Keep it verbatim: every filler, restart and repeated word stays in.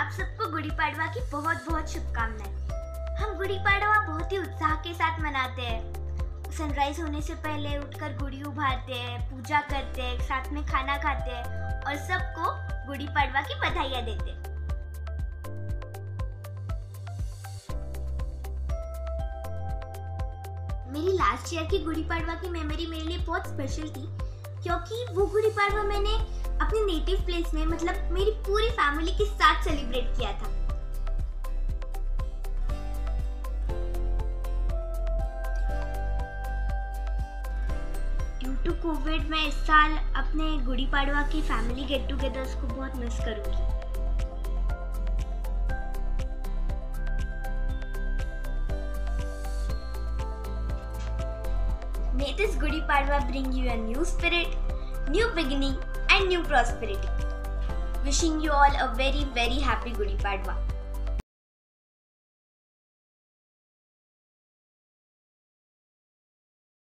आप सबको गुड़ी पड़वा की बहुत बहुत शुभकामनाएं। हम गुड़ी पड़वा बहुत ही उत्साह के साथ मनाते हैं। सनराइज होने से पहले उठकर गुड़ी उभारते हैं, पूजा करते हैं, साथ में खाना खाते हैं और सबको गुड़ी पड़वा की बधाइयाँ देते हैं। मेरी लास्ट ईयर की गुड़ी पड़वा की मेमोरी मेरे लिए बहुत स्पेशल थी, क्योंकि वो गुड़ी पड़वा मैंने अपने नेटिव प्लेस में, मतलब मेरी पूरी फैमिली के साथ सेलिब्रेट किया था। ड्यू टू कोविड मैं इस साल अपने गुड़ी पड़वा के फैमिली गेट टुगेदर्स को बहुत मिस करूंगी। May this Gudi Padwa bring you a new spirit, new beginning and new prosperity. Wishing you all a very very happy Gudi Padwa.